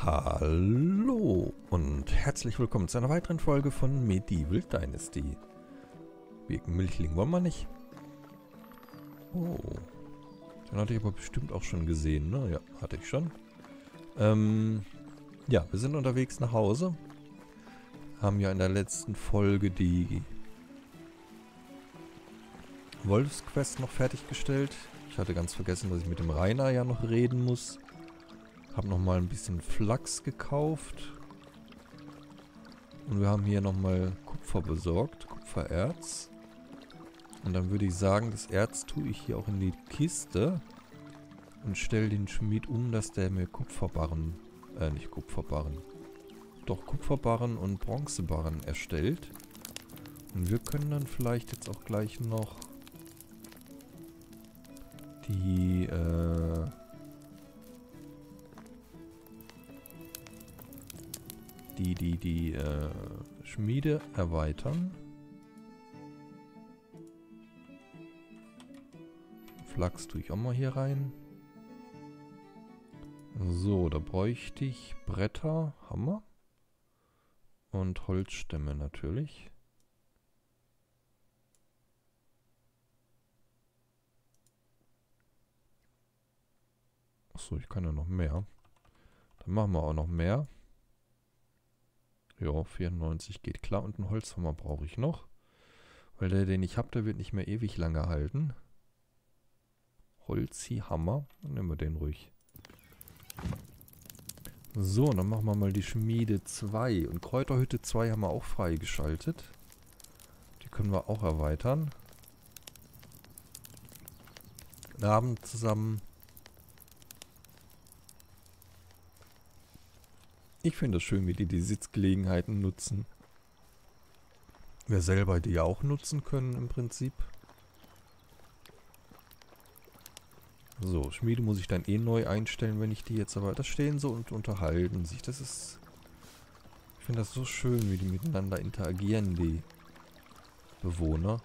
Hallo und herzlich willkommen zu einer weiteren Folge von Medieval Dynasty. Milchling wollen wir nicht. Oh, den hatte ich aber bestimmt auch schon gesehen, ne? Ja, hatte ich schon. Ja, wir sind unterwegs nach Hause. Haben ja in der letzten Folge die Wolfsquest noch fertiggestellt. Ich hatte ganz vergessen, dass ich mit dem Rainer ja noch reden muss. Habe nochmal ein bisschen Flachs gekauft. Und wir haben hier nochmal Kupfer besorgt. Kupfererz. Und dann würde ich sagen, das Erz tue ich hier auch in die Kiste. Und stelle den Schmied um, dass der mir Kupferbarren, nicht Kupferbarren. Doch Kupferbarren und Bronzebarren erstellt. Und wir können dann vielleicht jetzt auch gleich noch die, Schmiede erweitern. Flachs tue ich auch mal hier rein. So, da bräuchte ich Bretter, Hammer und Holzstämme natürlich. Achso, ich kann ja noch mehr. Dann machen wir auch noch mehr. Ja, 94 geht klar. Und einen Holzhammer brauche ich noch. Weil der, den ich habe, der wird nicht mehr ewig lange halten. Holzi-Hammer. Dann nehmen wir den ruhig. So, dann machen wir mal die Schmiede 2. Und Kräuterhütte 2 haben wir auch freigeschaltet. Die können wir auch erweitern. Guten Abend zusammen. Ich finde es schön, wie die Sitzgelegenheiten nutzen. Wir selber die ja auch nutzen können im Prinzip. So, Schmiede muss ich dann eh neu einstellen, wenn ich die jetzt aber... Das stehen so und unterhalten sich. Das ist... Ich finde das so schön, wie die miteinander interagieren, die Bewohner.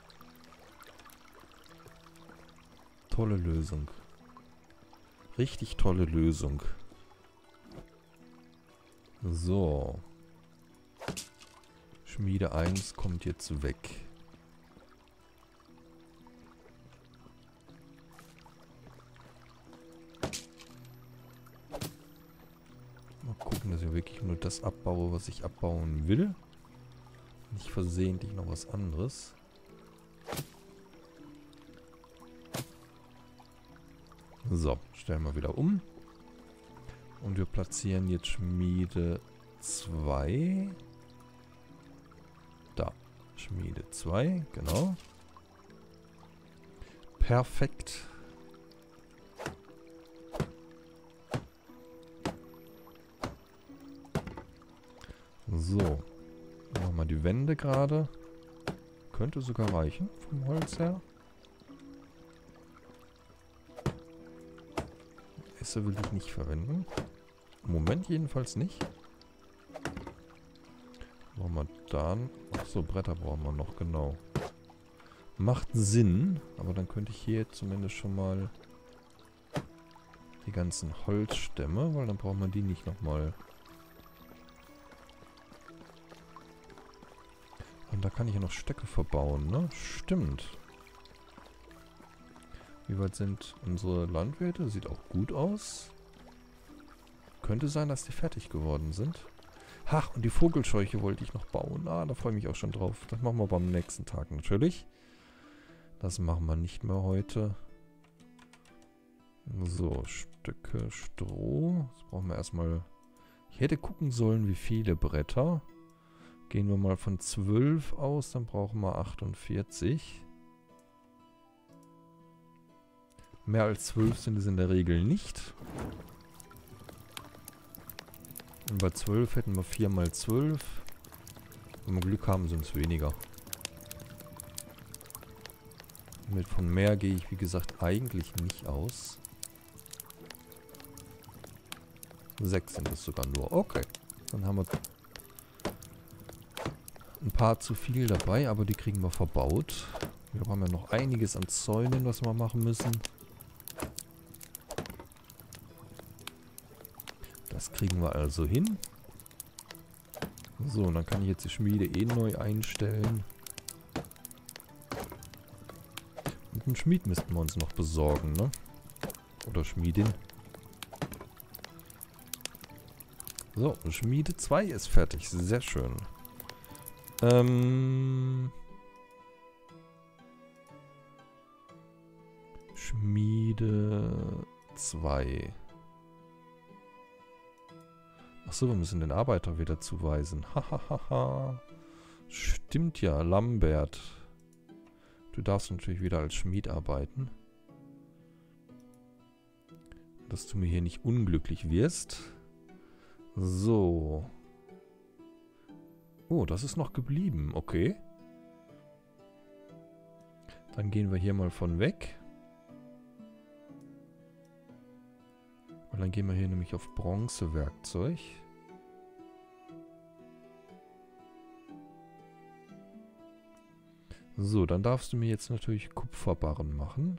Tolle Lösung. Richtig tolle Lösung. So. Schmiede 1 kommt jetzt weg. Mal gucken, dass ich wirklich nur das abbaue, was ich abbauen will. Nicht versehentlich noch was anderes. So, stellen wir wieder um. Und wir platzieren jetzt Schmiede 2. Da. Schmiede 2, genau. Perfekt. So. Machen wir die Wände gerade. Könnte sogar reichen vom Holz her. Esse will ich nicht verwenden. Im Moment jedenfalls nicht. Machen wir dann... Achso, Bretter brauchen wir noch, genau. Macht Sinn, aber dann könnte ich hier zumindest schon mal die ganzen Holzstämme, weil dann braucht man die nicht nochmal. Und da kann ich ja noch Stöcke verbauen, ne? Stimmt. Wie weit sind unsere Landwirte? Sieht auch gut aus. Könnte sein, dass die fertig geworden sind. Ach, und die Vogelscheuche wollte ich noch bauen. Ah, da freue ich mich auch schon drauf. Das machen wir beim nächsten Tag natürlich. Das machen wir nicht mehr heute. So, Stücke Stroh. Jetzt brauchen wir erstmal... Ich hätte gucken sollen, wie viele Bretter. Gehen wir mal von 12 aus, dann brauchen wir 48. Mehr als 12 sind es in der Regel nicht. Und bei 12 hätten wir 4 mal 12. Wenn wir Glück haben, sind es weniger. Mit von mehr gehe ich, wie gesagt, eigentlich nicht aus. 6 sind es sogar nur. Okay. Dann haben wir ein paar zu viel dabei, aber die kriegen wir verbaut. Wir haben ja noch einiges an Zäunen, was wir machen müssen. Das kriegen wir also hin. So, und dann kann ich jetzt die Schmiede eh neu einstellen. Und einen Schmied müssten wir uns noch besorgen, ne? Oder Schmiedin. So, Schmiede 2 ist fertig. Sehr schön. Schmiede 2. Achso, wir müssen den Arbeiter wieder zuweisen. Hahaha. Stimmt ja, Lambert. Du darfst natürlich wieder als Schmied arbeiten. Dass du mir hier nicht unglücklich wirst. So. Oh, das ist noch geblieben. Okay. Dann gehen wir hier mal von weg. Und dann gehen wir hier nämlich auf Bronzewerkzeug. So, dann darfst du mir jetzt natürlich Kupferbarren machen.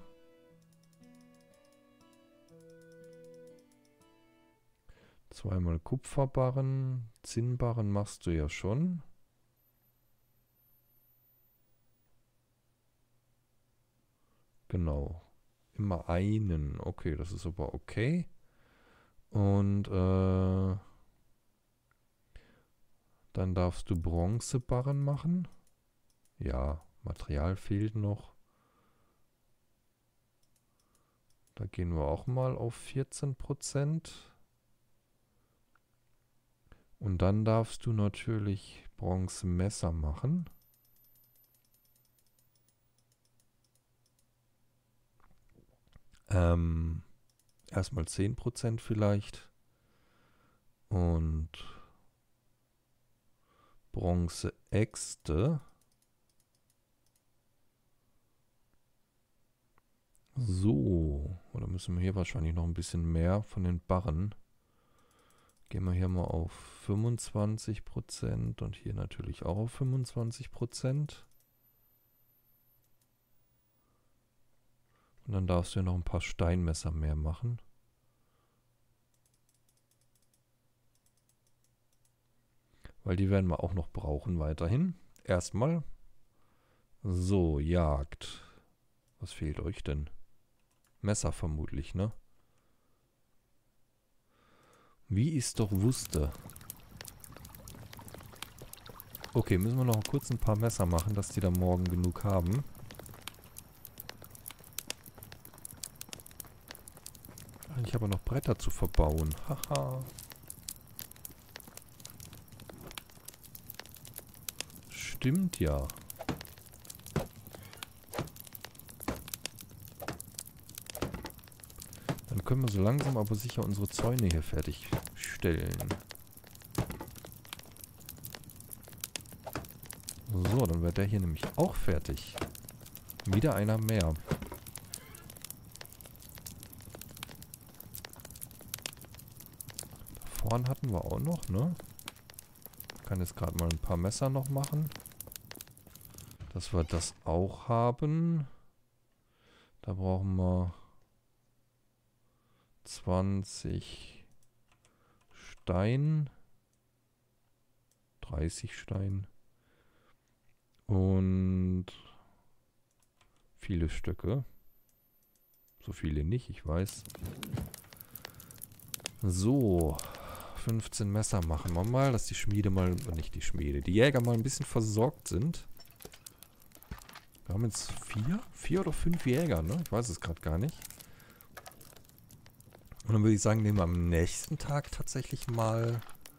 Zweimal Kupferbarren. Zinnbarren machst du ja schon. Genau. Immer einen. Okay, das ist aber okay. Und dann darfst du Bronzebarren machen. Ja, Material fehlt noch. Da gehen wir auch mal auf 14%. Und dann darfst du natürlich Bronzemesser machen. Erstmal 10% vielleicht. Und Bronzeäxte. So. Oder müssen wir hier wahrscheinlich noch ein bisschen mehr von den Barren. Gehen wir hier mal auf 25% und hier natürlich auch auf 25%. Und dann darfst du ja noch ein paar Steinmesser mehr machen. Weil die werden wir auch noch brauchen weiterhin. Erstmal. So, Jagd. Was fehlt euch denn? Messer vermutlich, ne? Wie ich es doch wusste. Okay, müssen wir noch kurz ein paar Messer machen, dass die da morgen genug haben. Ich habe noch Bretter zu verbauen. Haha. Stimmt ja. Dann können wir so langsam aber sicher unsere Zäune hier fertigstellen. So, dann wäre der hier nämlich auch fertig. Wieder einer mehr. Da vorne hatten wir auch noch, ne? Ich kann jetzt gerade mal ein paar Messer noch machen. Dass wir das auch haben. Da brauchen wir 20 Stein. 30 Stein. Und viele Stöcke. So viele nicht, ich weiß. So. 15 Messer machen wir mal, dass die Schmiede mal, nicht die Schmiede, die Jäger mal ein bisschen versorgt sind. Wir haben jetzt 4 oder 5 Jäger, ne? Ich weiß es gerade gar nicht. Und dann würde ich sagen, nehmen wir am nächsten Tag tatsächlich mal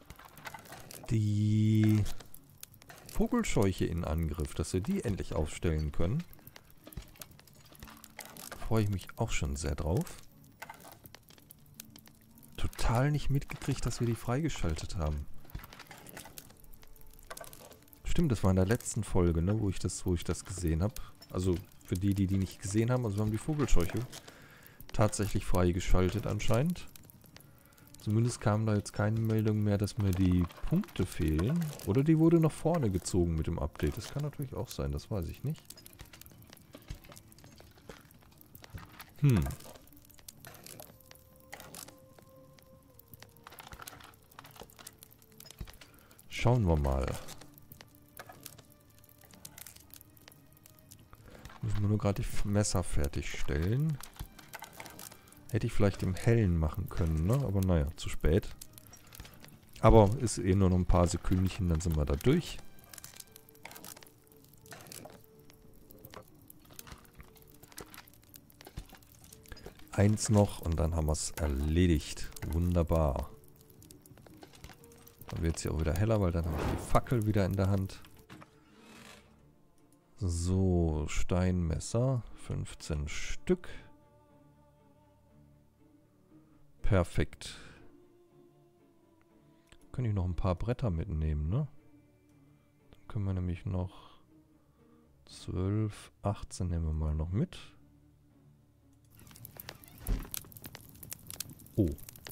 die Vogelscheuche in Angriff, dass wir die endlich aufstellen können. Freue ich mich auch schon sehr drauf. Total nicht mitgekriegt, dass wir die freigeschaltet haben. Stimmt, das war in der letzten Folge, ne, wo ich das gesehen habe. Also für die nicht gesehen haben, also wir haben die Vogelscheuche tatsächlich freigeschaltet anscheinend. Zumindest kam da jetzt keine Meldung mehr, dass mir die Punkte fehlen. Oder die wurde nach vorne gezogen mit dem Update. Das kann natürlich auch sein, das weiß ich nicht. Schauen wir mal. Müssen wir nur gerade die Messer fertigstellen. Hätte ich vielleicht im Hellen machen können, ne? Aber naja, zu spät. Aber ist eh nur noch ein paar Sekündchen, dann sind wir da durch. Eins noch und dann haben wir es erledigt. Wunderbar. Dann wird es hier auch wieder heller, weil dann habe ich die Fackel wieder in der Hand. So, Steinmesser. 15 Stück. Perfekt. Kann ich noch ein paar Bretter mitnehmen, ne? Dann können wir nämlich noch 12, 18 nehmen wir mal noch mit. Oh.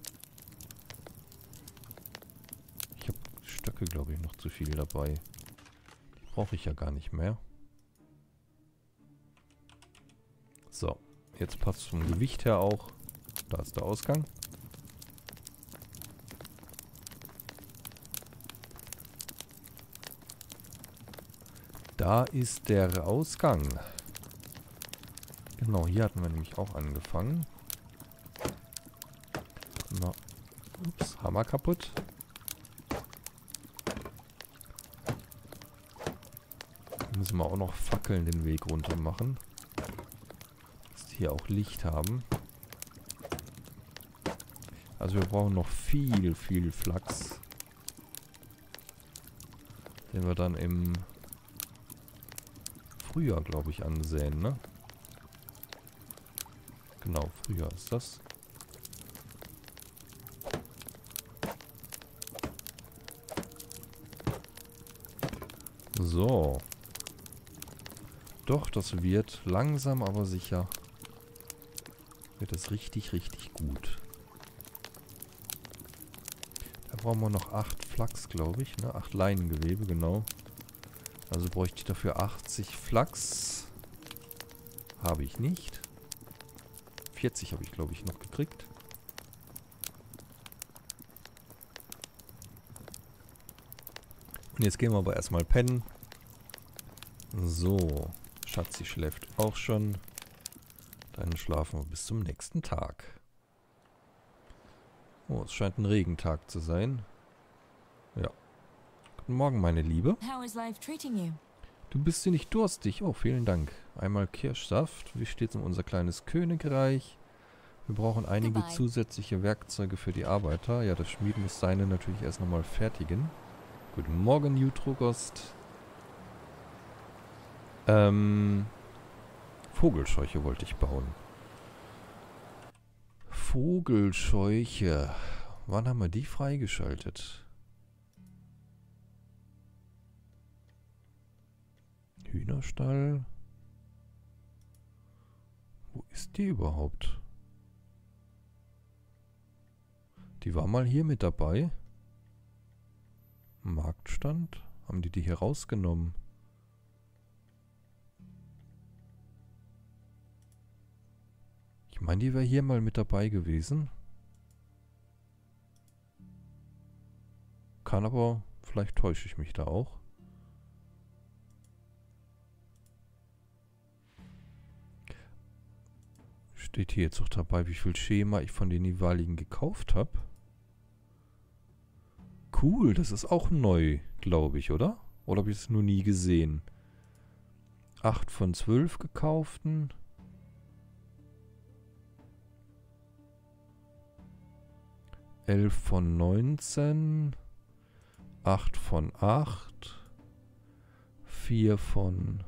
Ich habe Stöcke, glaube ich, noch zu viel dabei. Die brauche ich ja gar nicht mehr. So. Jetzt passt es vom Gewicht her auch. Da ist der Ausgang. Da ist der Ausgang. Genau, hier hatten wir nämlich auch angefangen. Na, ups, Hammer kaputt. Hier müssen wir auch noch Fackeln den Weg runter machen. Dass die hier auch Licht haben. Also wir brauchen noch viel Flachs. Den wir dann im Frühjahr, glaube ich, ansehen, ne? Genau, Frühjahr ist das. So. Doch, das wird langsam, aber sicher. Wird es richtig gut. Da brauchen wir noch 8 Flachs, glaube ich, ne? 8 Leinengewebe, genau. Also bräuchte ich dafür 80 Flachs. Habe ich nicht. 40 habe ich, glaube ich, noch gekriegt. Und jetzt gehen wir aber erstmal pennen. So. Schatzi schläft auch schon. Dann schlafen wir bis zum nächsten Tag. Oh, es scheint ein Regentag zu sein. Ja. Guten Morgen, meine Liebe. How is life treating you? Du bist hier nicht durstig. Oh, vielen Dank. Einmal Kirschsaft. Wie steht's um unser kleines Königreich? Wir brauchen einige zusätzliche Werkzeuge für die Arbeiter. Ja, das Schmied muss seine natürlich erst nochmal fertigen. Guten Morgen, Jutrogost. Vogelscheuche wollte ich bauen. Vogelscheuche. Wann haben wir die freigeschaltet? Hühnerstall. Wo ist die überhaupt? Die war mal hier mit dabei. Marktstand. Haben die hier rausgenommen? Ich meine, die wäre hier mal mit dabei gewesen. Kann aber, vielleicht täusche ich mich da auch. Steht hier jetzt auch dabei, wie viel Schema ich von den jeweiligen gekauft habe. Cool, das ist auch neu, glaube ich, oder? Oder habe ich es nur nie gesehen? 8 von 12 gekauften. 11 von 19. 8 von 8. 4 von...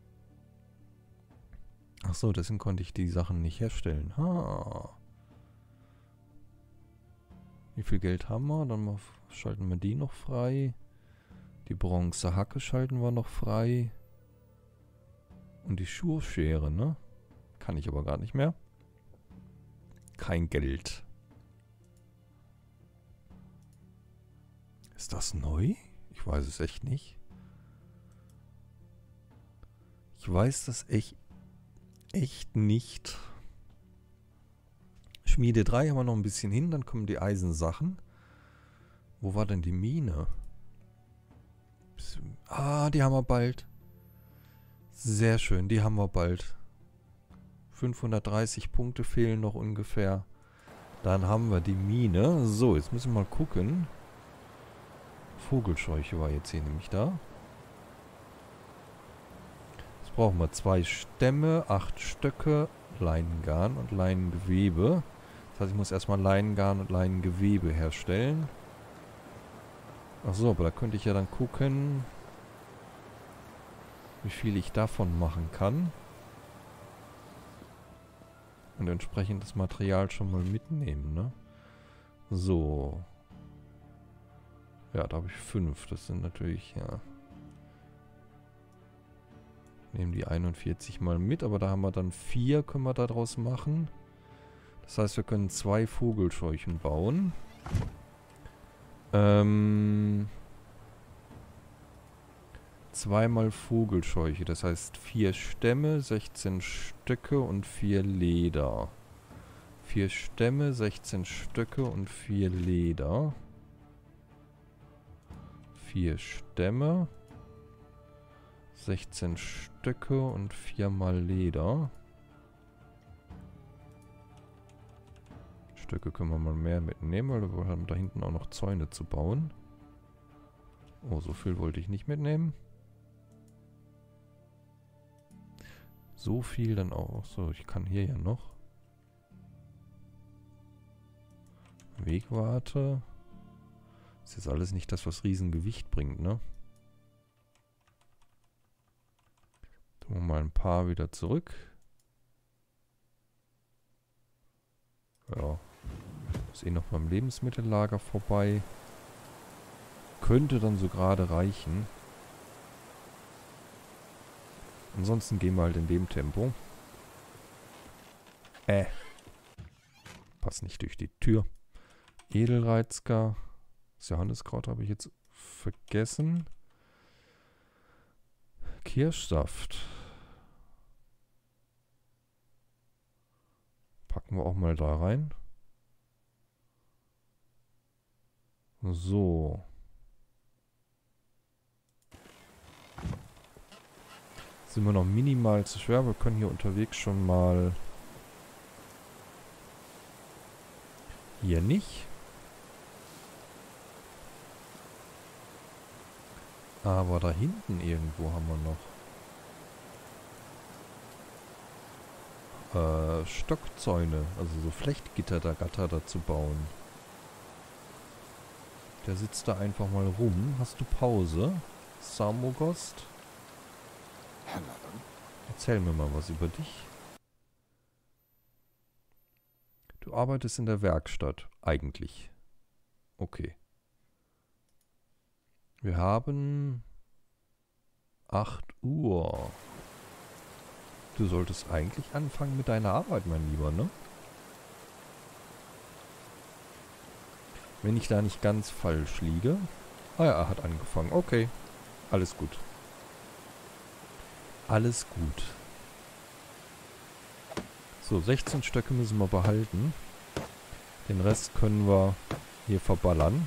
Achso, deswegen konnte ich die Sachen nicht herstellen. Wie viel Geld haben wir? Dann schalten wir die noch frei. Die Bronzehacke schalten wir noch frei. Und die Schurfschere, ne? Kann ich aber gar nicht mehr. Kein Geld. Ist das neu? Ich weiß es echt nicht. Ich weiß das echt nicht. Schmiede 3 haben wir noch ein bisschen hin, dann kommen die Eisensachen. Wo war denn die Mine? Ah, die haben wir bald. Sehr schön, die haben wir bald. 530 Punkte fehlen noch ungefähr. Dann haben wir die Mine. So, jetzt müssen wir mal gucken. Vogelscheuche war jetzt hier nämlich da. Jetzt brauchen wir 2 Stämme, 8 Stöcke, Leinengarn und Leinengewebe. Das heißt, ich muss erstmal Leinengarn und Leinengewebe herstellen. Achso, aber da könnte ich ja dann gucken, wie viel ich davon machen kann. Und entsprechend das Material schon mal mitnehmen, ne? So. Ja, da habe ich 5. Das sind natürlich, ja. Nehmen die 41 mal mit, aber da haben wir dann 4, können wir daraus machen. Das heißt, wir können 2 Vogelscheuchen bauen. Zweimal Vogelscheuche, das heißt 4 Stämme, 16 Stöcke und 4 Leder. 4 Stämme, 16 Stöcke und 4 Leder. 4 Stämme, 16 Stöcke und 4 mal Leder. Stöcke können wir mal mehr mitnehmen, weil wir haben da hinten auch noch Zäune zu bauen. Oh, so viel wollte ich nicht mitnehmen. So viel dann auch. So, ich kann hier ja noch. Wegwarte. Ist jetzt alles nicht das, was Riesengewicht bringt, ne? Tun wir mal ein paar wieder zurück. Ja. Ist eh noch beim Lebensmittellager vorbei. Könnte dann so gerade reichen. Ansonsten gehen wir halt in dem Tempo. Passt nicht durch die Tür. Edelreizker. Das Johanniskraut habe ich jetzt vergessen. Kirschsaft. Packen wir auch mal da rein. So. Sind wir noch minimal zu schwer. Wir können hier unterwegs schon mal... Hier nicht. Aber da hinten irgendwo haben wir noch Stockzäune, also so Flechtgitter da Gatter dazu bauen. Der sitzt da einfach mal rum. Hast du Pause? Samogost? Erzähl mir mal was über dich. Du arbeitest in der Werkstatt, eigentlich. Okay. Wir haben 8 Uhr. Du solltest eigentlich anfangen mit deiner Arbeit, mein Lieber, ne? Wenn ich da nicht ganz falsch liege. Ah ja, er hat angefangen. Okay. Alles gut. Alles gut. So, 16 Stöcke müssen wir behalten. Den Rest können wir hier verballern.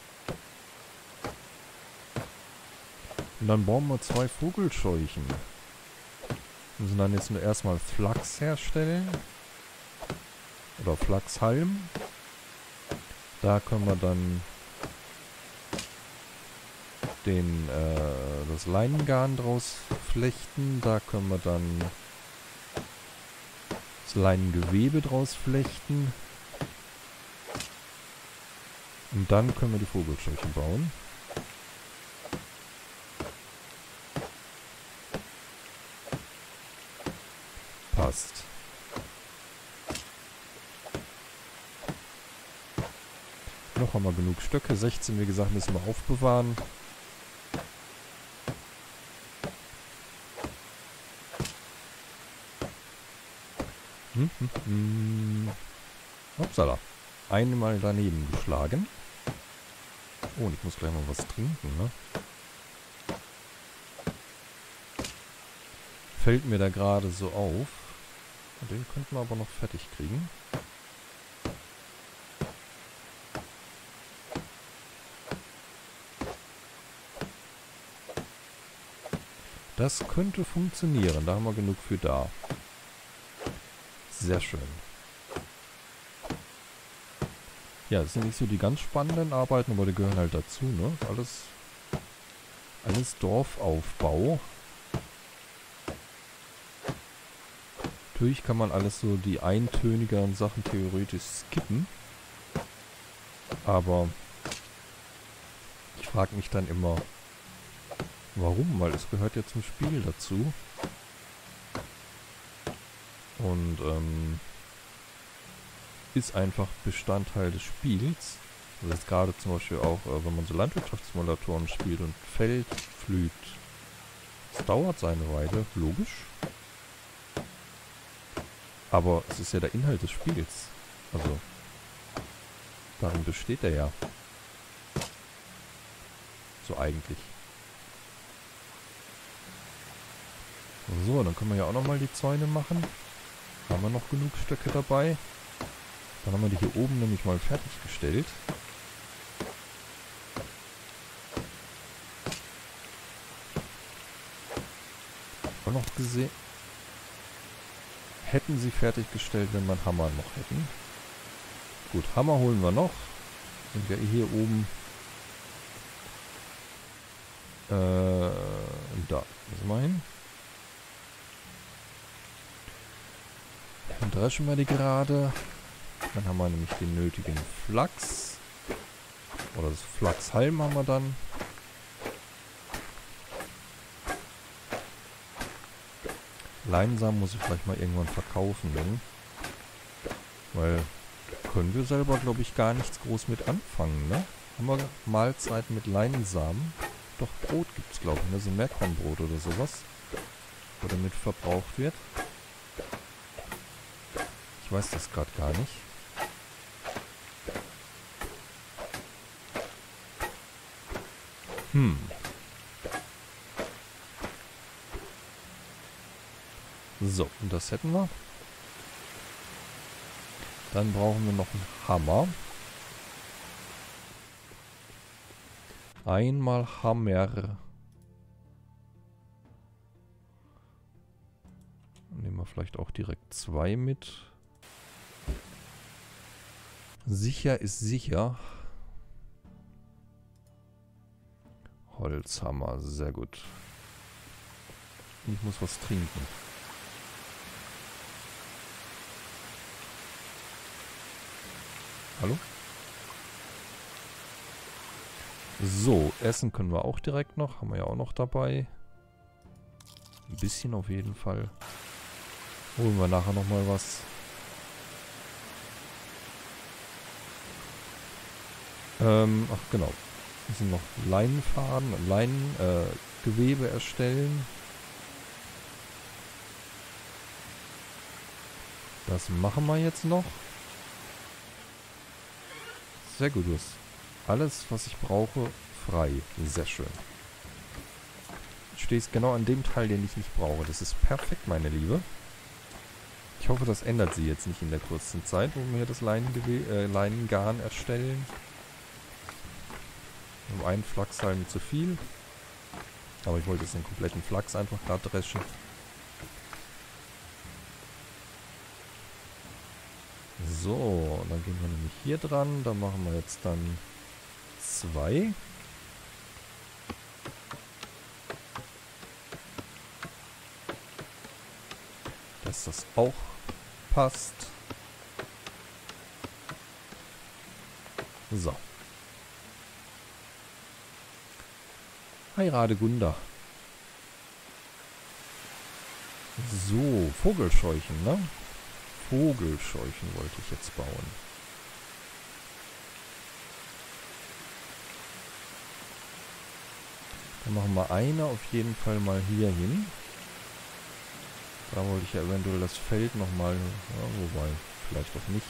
Und dann bauen wir 2 Vogelscheuchen. Wir müssen dann jetzt nur erstmal Flachs herstellen. Oder Flachshalm. Da können wir dann das Leinengarn draus flechten. Da können wir dann das Leinengewebe draus flechten. Und dann können wir die Vogelscheuchen bauen. Passt. Noch haben wir genug Stöcke. 16, wie gesagt, müssen wir aufbewahren. Upsala. Einmal daneben geschlagen. Oh, und ich muss gleich mal was trinken, ne? Fällt mir da gerade so auf. Den könnten wir aber noch fertig kriegen. Das könnte funktionieren. Da haben wir genug für da. Sehr schön. Ja, das sind nicht so die ganz spannenden Arbeiten, aber die gehören halt dazu, ne? Alles Dorfaufbau. Natürlich kann man alles so die eintönigeren Sachen theoretisch skippen. Aber ich frage mich dann immer, warum? Weil es gehört ja zum Spiel dazu. Und ist einfach Bestandteil des Spiels. Also jetzt gerade zum Beispiel auch, wenn man so Landwirtschaftssimulatoren spielt und Feld pflügt. Es dauert seine Weile, logisch. Aber es ist ja der Inhalt des Spiels. Also, darin besteht er ja. So eigentlich. So, dann können wir ja auch nochmal die Zäune machen. Haben wir noch genug Stöcke dabei. Dann haben wir die hier oben nämlich mal fertiggestellt. Auch noch gesehen. Hätten sie fertiggestellt, wenn wir einen Hammer noch hätten. Gut, Hammer holen wir noch. Sind wir hier oben. Da. Müssen wir hin. Dann dreschen wir die gerade. Dann haben wir nämlich den nötigen Flachs. Oder das Flachshalm haben wir dann. Leinsamen muss ich vielleicht mal irgendwann verkaufen, denn. Weil können wir selber, glaube ich, gar nichts groß mit anfangen, ne? Haben wir Mahlzeiten mit Leinsamen? Doch Brot gibt es, glaube ich, ne? So Meerkornbrot oder sowas. Wo damit verbraucht wird. Ich weiß das gerade gar nicht. So, und das hätten wir. Dann brauchen wir noch einen Hammer. Einmal Hammer. Nehmen wir vielleicht auch direkt 2 mit. Sicher ist sicher. Holzhammer, sehr gut. Ich muss was trinken. Hallo? So, essen können wir auch direkt noch. Haben wir ja auch noch dabei. Ein bisschen auf jeden Fall. Holen wir nachher nochmal was. Ach genau. Wir sind noch Leinenfaden, Gewebe erstellen. Das machen wir jetzt noch. Sehr gut, du hast alles, was ich brauche, frei. Sehr schön. Du stehst genau an dem Teil, den ich nicht brauche. Das ist perfekt, meine Liebe. Ich hoffe, das ändert sie jetzt nicht in der kurzen Zeit, wo wir das Leinengarn erstellen. Um einen Flachshalm zu viel. Aber ich wollte jetzt den kompletten Flachs einfach gerade dreschen. So, dann gehen wir nämlich hier dran. Da machen wir jetzt dann 2. Dass das auch passt. So. Hi Radegunda. So, Vogelscheuchen, ne? Vogelscheuchen wollte ich jetzt bauen. Dann machen wir eine auf jeden Fall mal hier hin. Da wollte ich ja eventuell das Feld nochmal, ja, wobei, vielleicht auch nicht.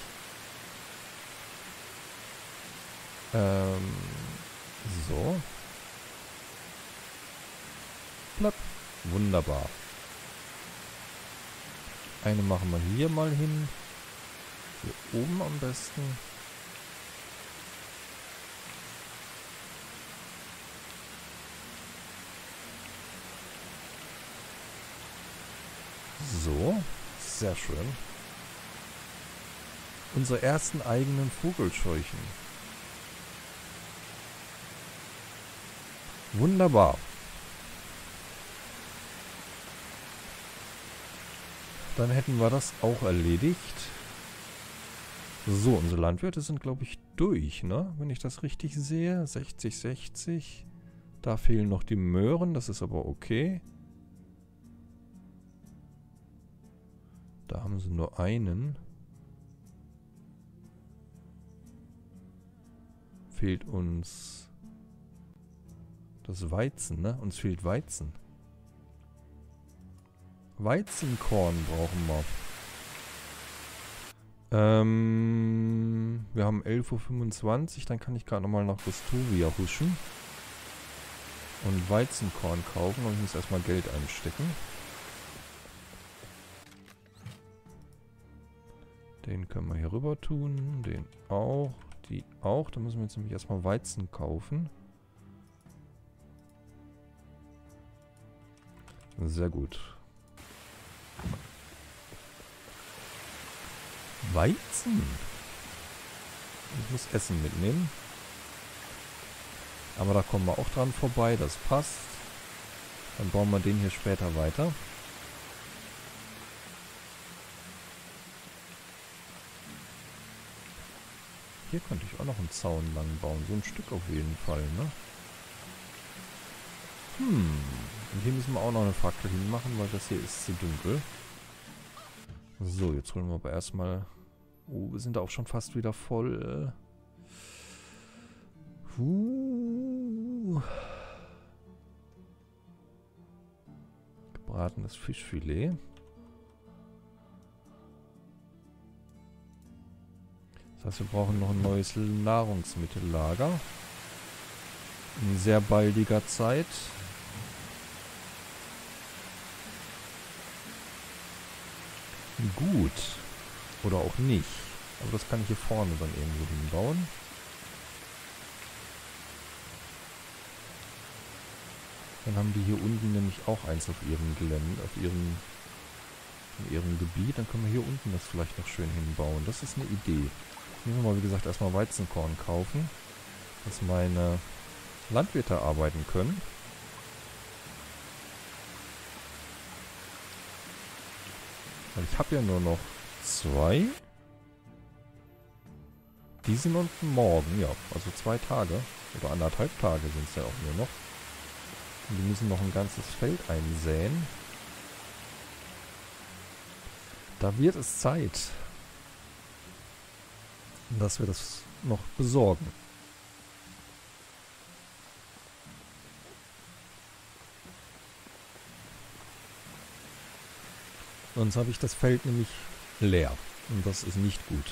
So. Platt. Wunderbar. Eine machen wir hier mal hin. Hier oben am besten. So. Sehr schön. Unsere ersten eigenen Vogelscheuchen. Wunderbar. Dann hätten wir das auch erledigt. So, unsere Landwirte sind, glaube ich, durch, ne? Wenn ich das richtig sehe. 60, 60. Da fehlen noch die Möhren, das ist aber okay. Da haben sie nur einen. Fehlt uns das Weizen, ne? Uns fehlt Weizen. Weizenkorn brauchen wir. Wir haben 11:25 Uhr, dann kann ich gerade nochmal nach Gustavia huschen. Und Weizenkorn kaufen und ich muss erstmal Geld einstecken. Den können wir hier rüber tun, den auch, die auch. Da müssen wir jetzt nämlich erstmal Weizen kaufen. Sehr gut. Weizen. Ich muss Essen mitnehmen. Aber da kommen wir auch dran vorbei, das passt. Dann bauen wir den hier später weiter. Hier könnte ich auch noch einen Zaun lang bauen. So ein Stück auf jeden Fall, ne? Und hier müssen wir auch noch eine Fackel hinmachen, weil das hier ist zu dunkel. So, jetzt holen wir aber erstmal... Oh, wir sind auch schon fast wieder voll. Gebratenes Fischfilet. Das heißt, wir brauchen noch ein neues Nahrungsmittellager. In sehr baldiger Zeit. Gut. Oder auch nicht. Aber das kann ich hier vorne dann irgendwo hinbauen. Dann haben die hier unten nämlich auch eins auf ihrem Gelände, in ihrem Gebiet. Dann können wir hier unten das vielleicht noch schön hinbauen. Das ist eine Idee. Müssen wir mal, wie gesagt, erstmal Weizenkorn kaufen, dass meine Landwirte arbeiten können. Weil ich habe ja nur noch 2. Diesen und morgen, ja. Also 2 Tage. Oder 1,5 Tage sind es ja auch nur noch. Und die müssen noch ein ganzes Feld einsäen. Da wird es Zeit, dass wir das noch besorgen. Sonst habe ich das Feld nämlich leer. Und das ist nicht gut.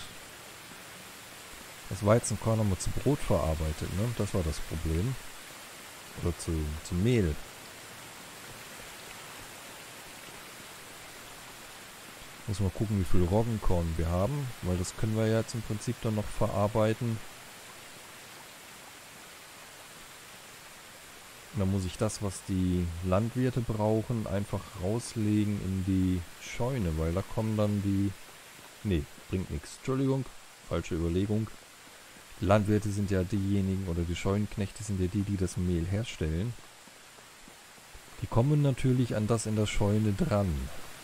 Das Weizenkorn haben wir zu Brot verarbeitet, ne? Das war das Problem. Oder zu Mehl. Muss mal gucken, wie viel Roggenkorn wir haben. Weil das können wir ja jetzt im Prinzip dann noch verarbeiten. Und dann muss ich das, was die Landwirte brauchen, einfach rauslegen in die Scheune. Weil da kommen dann die... Nee, bringt nichts. Entschuldigung, falsche Überlegung. Landwirte sind ja diejenigen, oder die Scheunenknechte sind ja die, die das Mehl herstellen. Die kommen natürlich an das in der Scheune dran.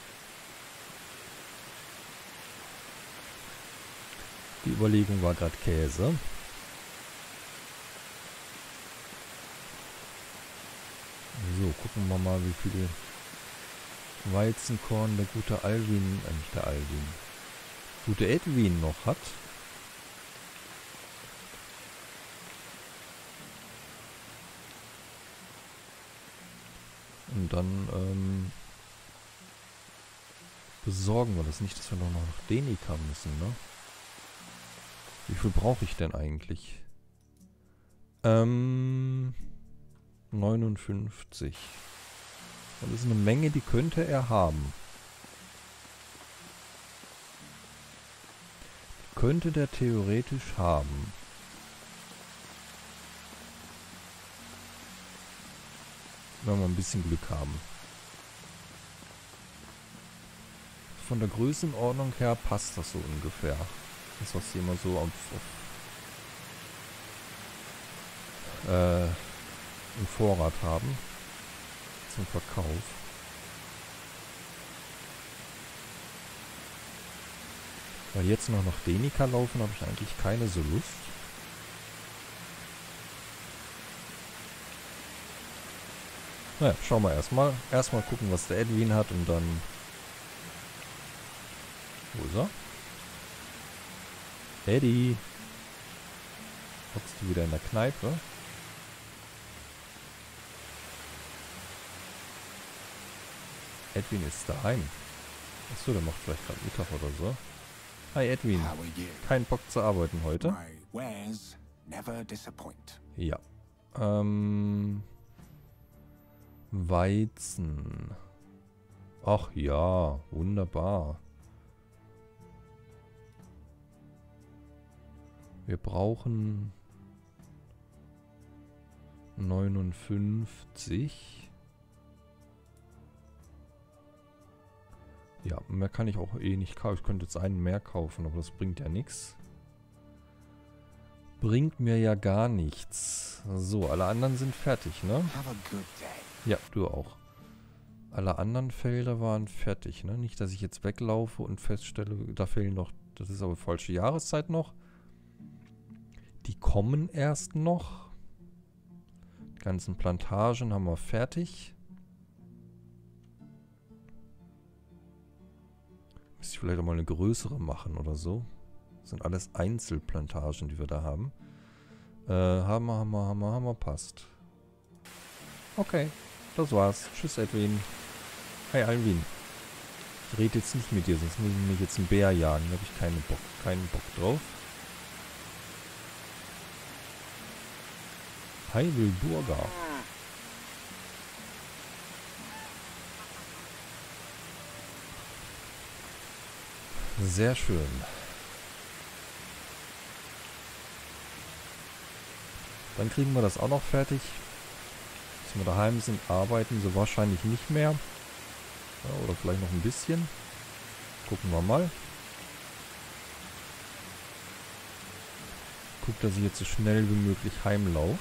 Die Überlegung war gerade Käse. So, gucken wir mal, wie viel Weizenkorn der gute Alwin, nicht der Alwin, gute Edwin noch hat. Und dann besorgen wir das nicht, dass wir noch nach Denika müssen, ne? Wie viel brauche ich denn eigentlich? 59. Das ist eine Menge, die könnte er haben. Könnte der theoretisch haben. Wenn wir ein bisschen Glück haben. von der Größenordnung her passt das so ungefähr. Das, was sie immer so im Vorrat haben. Zum Verkauf. Weil jetzt noch nach Denica laufen, habe ich eigentlich keine so Lust. Naja, schauen wir erstmal. Erstmal gucken, was der Edwin hat und dann... Wo ist er? Eddie! Hockst du wieder in der Kneipe? Edwin ist daheim. Achso, der macht vielleicht gerade Mittag oder so. Hi Edwin. Kein Bock zu arbeiten heute? Ja. Weizen. Ach ja, wunderbar. Wir brauchen 59. Ja, mehr kann ich auch eh nicht kaufen. Ich könnte jetzt einen mehr kaufen, aber das bringt ja nichts. Bringt mir ja gar nichts. So, alle anderen sind fertig, ne? Ja, du auch. Alle anderen Felder waren fertig, ne? Nicht, dass ich jetzt weglaufe und feststelle, da fehlen noch... Das ist aber falsche Jahreszeit noch. Die kommen erst noch. Die ganzen Plantagen haben wir fertig. Müsste ich vielleicht auch mal eine größere machen oder so. Das sind alles Einzelplantagen, die wir da haben. Hammer, passt. Okay, das war's. Tschüss, Edwin. Hi, Alvin. Ich rede jetzt nicht mit dir, sonst muss ich mich jetzt einen Bär jagen. Da habe ich keinen Bock drauf. Hi, Wilburger. Sehr schön. Dann kriegen wir das auch noch fertig. Bis wir daheim sind, arbeiten sie wahrscheinlich nicht mehr. Ja, oder vielleicht noch ein bisschen. Gucken wir mal. Guck, dass ich jetzt so schnell wie möglich heimlaufe.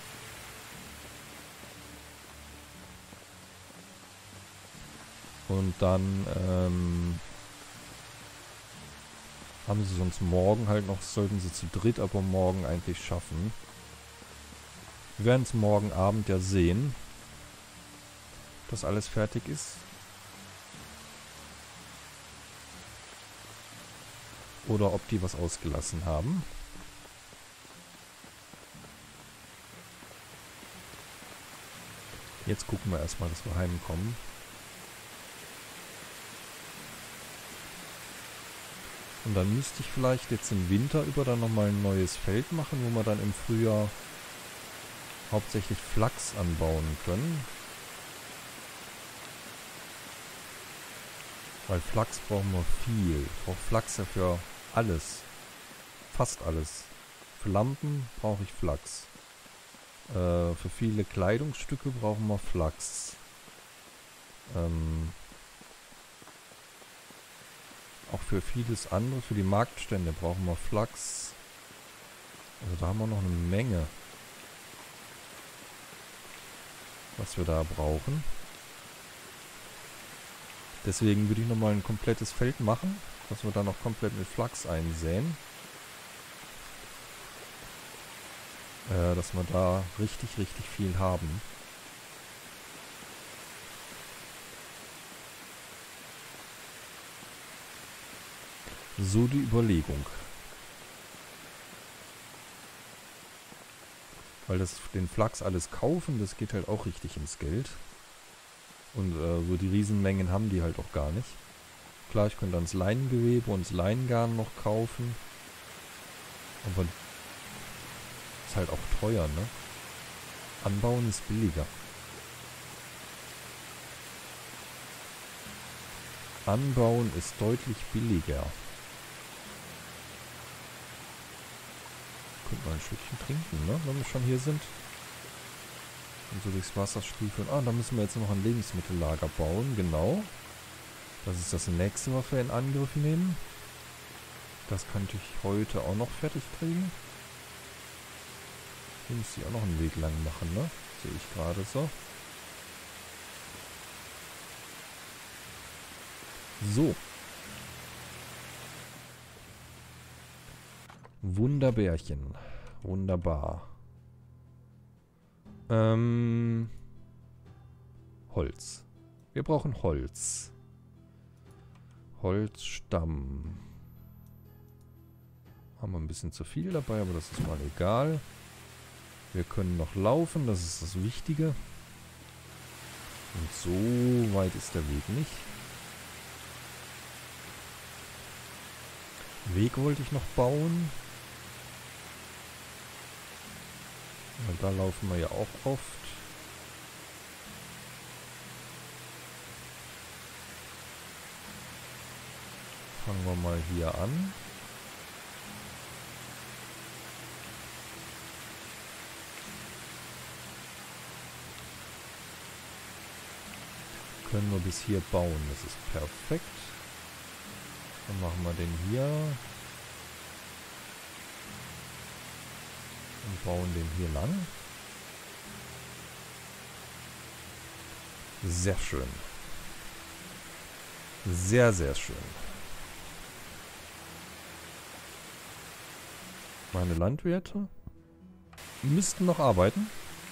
Und dann haben sie sonst morgen halt noch, sollten sie zu dritt aber morgen eigentlich schaffen. Wir werden es morgen Abend ja sehen, dass alles fertig ist. Oder ob die was ausgelassen haben. Jetzt gucken wir erstmal, dass wir heimkommen. Und dann müsste ich vielleicht jetzt im Winter über dann nochmal ein neues Feld machen, wo wir dann im Frühjahr hauptsächlich Flachs anbauen können. Weil Flachs brauchen wir viel. Ich brauche Flachs ja für alles. Fast alles. Für Lampen brauche ich Flachs. Für viele Kleidungsstücke brauchen wir Flachs. Auch für vieles andere, für die Marktstände brauchen wir Flachs. Also da haben wir noch eine Menge, was wir da brauchen. Deswegen würde ich nochmal ein komplettes Feld machen, dass wir da noch komplett mit Flachs einsäen. Dass wir da richtig viel haben. So die Überlegung. Weil den Flachs alles kaufen, das geht halt auch richtig ins Geld. Und so die Riesenmengen haben die halt auch gar nicht. Klar, ich könnte dann das Leinengewebe und das Leinengarn noch kaufen. Aber ist halt auch teuer, ne? Anbauen ist billiger. Anbauen ist deutlich billiger. Könnten wir ein Stückchen trinken, ne? Wenn wir schon hier sind. Und so durchs Wasser spiegeln. Ah, da müssen wir jetzt noch ein Lebensmittellager bauen, genau. Das ist das nächste, was wir in Angriff nehmen. Das könnte ich heute auch noch fertig kriegen. Hier müsste ich auch noch einen Weg lang machen, ne? Sehe ich gerade so. So. Wunderbärchen. Wunderbar. Holz. Wir brauchen Holz. Holzstamm. Haben wir ein bisschen zu viel dabei, aber das ist mal egal. Wir können noch laufen, das ist das Wichtige. Und so weit ist der Weg nicht. Weg wollte ich noch bauen. Und da laufen wir ja auch oft. Fangen wir mal hier an. Können wir bis hier bauen, das ist perfekt. Dann machen wir den hier. Und bauen den hier lang. Sehr schön. Sehr, sehr schön. Meine Landwirte müssten noch arbeiten.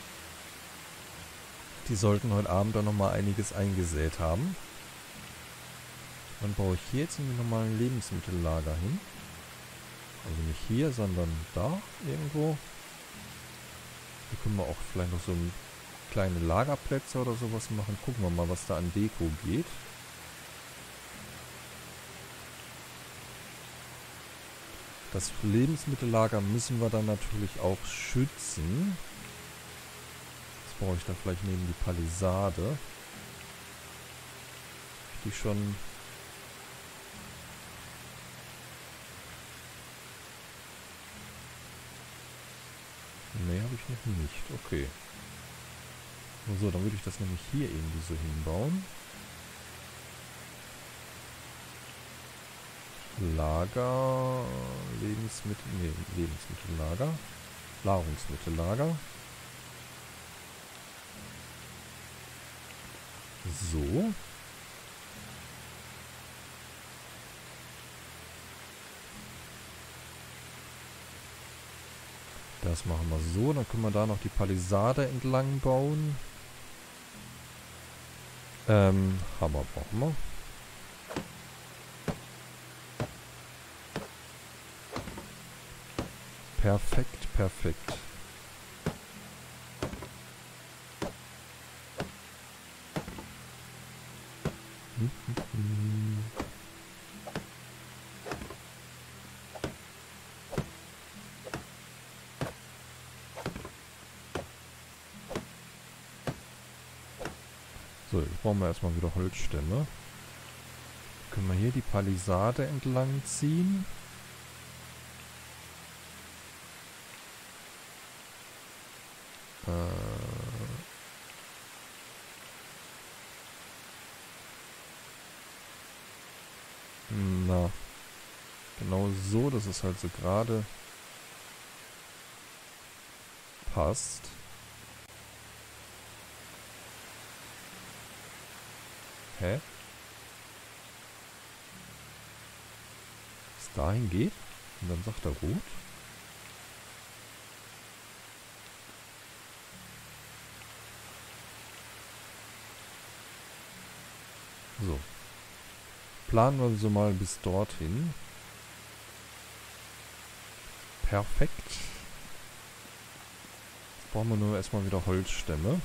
Die sollten heute Abend dann nochmal einiges eingesät haben. Dann baue ich hier jetzt irgendwie nochmal ein Lebensmittellager hin. Also nicht hier, sondern da irgendwo. Hier können wir auch vielleicht noch so kleine Lagerplätze oder sowas machen. Gucken wir mal, was da an Deko geht. Das Lebensmittellager müssen wir dann natürlich auch schützen. Das brauche ich dann vielleicht neben die Palisade. Die schon... Ne, habe ich noch nicht. Okay. So, dann würde ich das nämlich hier irgendwie so hinbauen. Lager, Lebensmittellager, Nahrungsmittellager. So. Das machen wir so, dann können wir da noch die Palisade entlang bauen. Hammer brauchen wir. Perfekt, perfekt. So, jetzt brauchen wir erstmal wieder Holzstämme. Können wir hier die Palisade entlang ziehen. Na, genau so, dass es halt so gerade passt. Hä? Bis dahin geht? Und dann sagt er rot? So. Planen wir so mal bis dorthin. Perfekt. Jetzt brauchen wir nur erstmal wieder Holzstämme.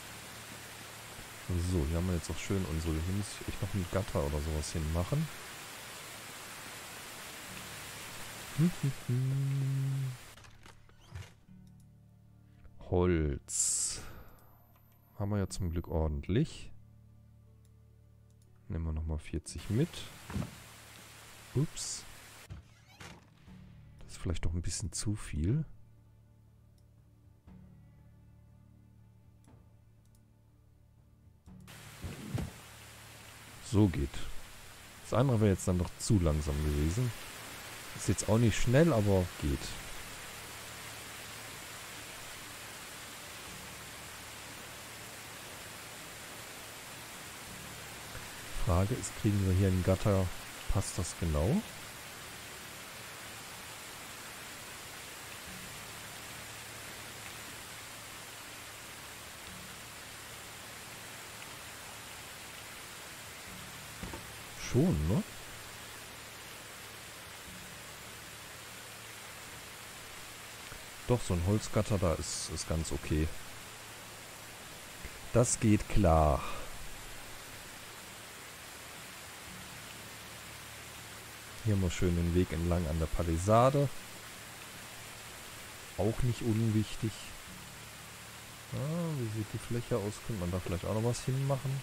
So, hier haben wir jetzt auch schön unsere... Hier muss ich echt noch ein Gatter oder sowas hinmachen. Holz. Haben wir ja zum Glück ordentlich. Nehmen wir nochmal 40 mit. Ups. Das ist vielleicht doch ein bisschen zu viel. So geht. Das andere wäre jetzt dann doch zu langsam gewesen. Ist jetzt auch nicht schnell, aber geht. Frage ist, kriegen wir hier einen Gatter? Passt das genau? Schon, ne? Doch, so ein Holzgatter da ist ganz okay. Das geht klar. Hier mal schön den Weg entlang an der Palisade. Auch nicht unwichtig. Ah, wie sieht die Fläche aus? Könnte man da vielleicht auch noch was hinmachen?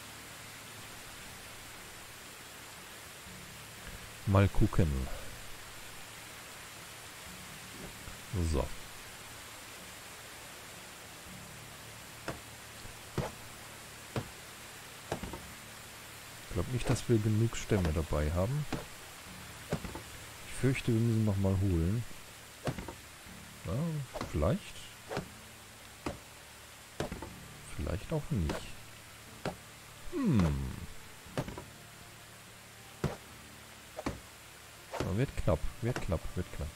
Mal gucken. So. Ich glaube nicht, dass wir genug Stämme dabei haben. Ich fürchte, wir müssen noch mal holen. Ja, vielleicht. Vielleicht auch nicht. Wird knapp, wird knapp, wird knapp.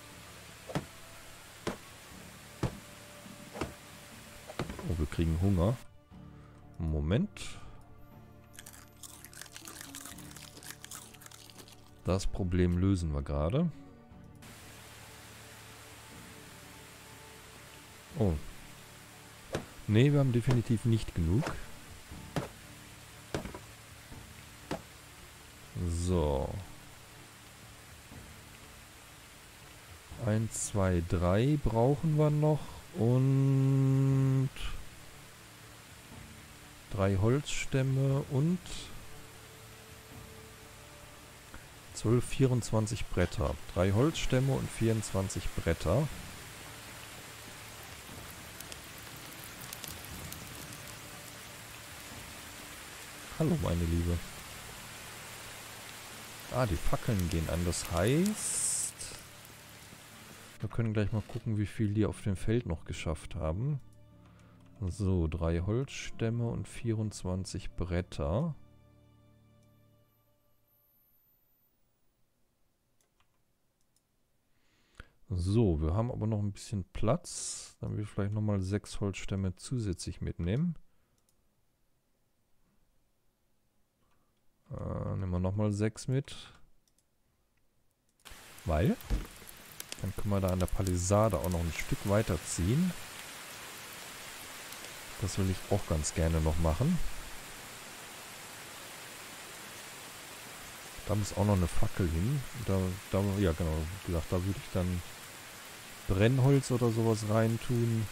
Oh, wir kriegen Hunger. Moment. Das Problem lösen wir gerade. Oh. Nee, wir haben definitiv nicht genug. So. 1, 2, 3 brauchen wir noch und 3 Holzstämme und 12, 24 Bretter. 3 Holzstämme und 24 Bretter. Hallo, meine Liebe. Ah, die Fackeln gehen an. Das heißt, wir können gleich mal gucken, wie viel die auf dem Feld noch geschafft haben. So, 3 Holzstämme und 24 Bretter. So, wir haben aber noch ein bisschen Platz. Dann will ich vielleicht nochmal 6 Holzstämme zusätzlich mitnehmen. Nehmen wir nochmal 6 mit. Weil dann können wir da an der Palisade auch noch ein Stück weiter ziehen. Das will ich auch ganz gerne noch machen. Da muss auch noch eine Fackel hin. Ja genau, wie gesagt, da würde ich dann Brennholz oder sowas reintun.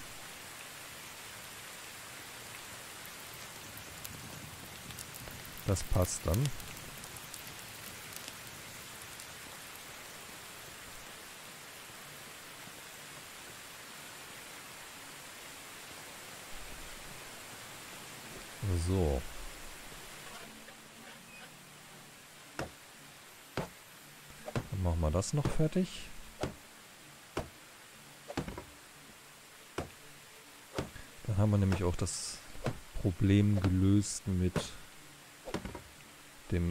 Das passt dann. So. Dann machen wir das noch fertig. Dann haben wir nämlich auch das Problem gelöst mit dem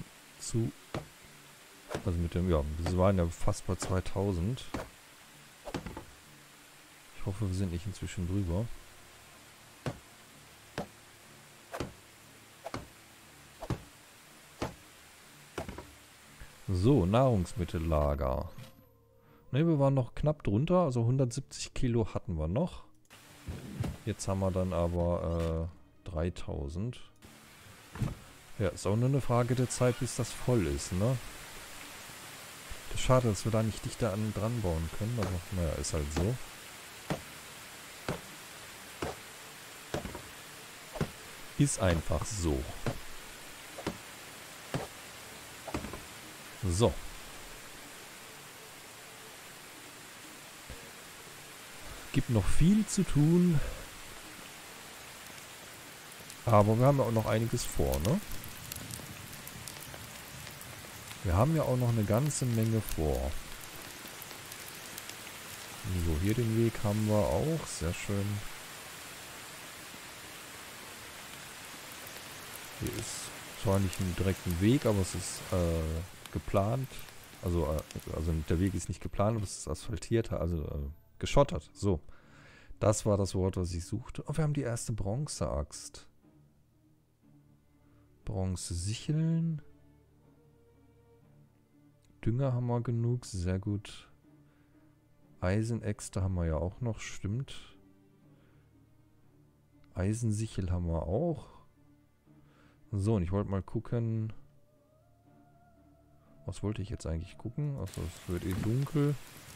ja, das waren ja fast bei 2000. Ich hoffe, wir sind nicht inzwischen drüber. So, Nahrungsmittellager. Ne, wir waren noch knapp drunter, also 170 Kilo hatten wir noch. Jetzt haben wir dann aber 3000. Ja, ist auch nur eine Frage der Zeit, bis das voll ist, ne? Das ist schade, dass wir da nicht dichter dran bauen können, aber naja, ist halt so. Ist einfach so. So. Gibt noch viel zu tun. Aber wir haben ja auch noch einiges vor, ne? Wir haben ja auch noch eine ganze Menge vor. So, hier den Weg haben wir auch. Sehr schön. Hier ist zwar nicht ein direkten Weg, aber es ist geplant. Also der Weg ist nicht geplant, aber es ist asphaltiert, also geschottert. So. Das war das Wort, was ich suchte. Oh, wir haben die erste Bronzeaxt. Bronze-Sicheln. Dünger haben wir genug, sehr gut. Eisenäxte haben wir ja auch noch, stimmt. Eisensichel haben wir auch. So, und ich wollte mal gucken. Was wollte ich jetzt eigentlich gucken? Also es wird eh dunkel.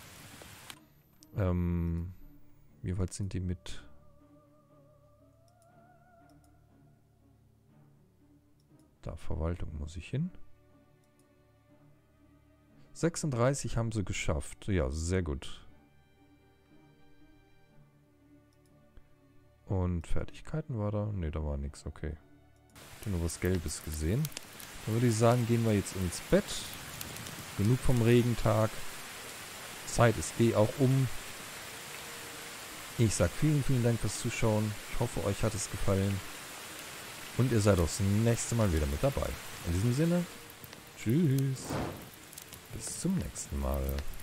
Wie weit sind die mit? Da, Verwaltung muss ich hin. 36 haben sie geschafft. Ja, sehr gut. Und Fertigkeiten war da? Ne, da war nichts. Okay. Ich habe nur was Gelbes gesehen. Dann würde ich sagen, gehen wir jetzt ins Bett. Genug vom Regentag. Zeit ist eh auch um. Ich sage vielen, vielen Dank fürs Zuschauen. Ich hoffe, euch hat es gefallen. Und ihr seid auch das nächste Mal wieder mit dabei. In diesem Sinne, tschüss. Bis zum nächsten Mal.